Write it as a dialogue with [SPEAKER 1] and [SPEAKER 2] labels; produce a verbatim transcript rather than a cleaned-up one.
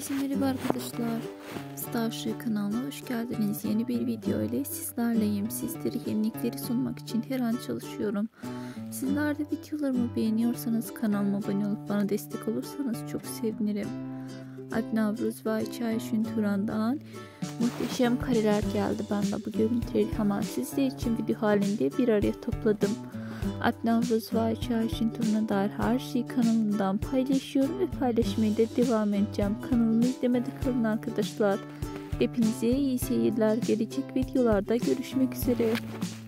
[SPEAKER 1] Herkese merhaba arkadaşlar. Starship kanalına hoş geldiniz. Yeni bir video ile sizlerleyim. Sizlere yenilikleri sunmak için her an çalışıyorum. Sizler de videolarımı beğeniyorsanız kanalıma abone olup bana destek olursanız çok sevinirim. Alp Navruz ve Ayça Ayşin Turan'dan muhteşem kareler geldi. Ben de bu görüntüleri hemen sizler için video halinde bir araya topladım. Alp Navruz ve Ayça Ayşin Turan'a dair her şeyi kanalımdan paylaşıyorum ve paylaşmaya da devam edeceğim. Kanalımı izlemede kalın arkadaşlar. Hepinize iyi seyirler. Gelecek videolarda görüşmek üzere.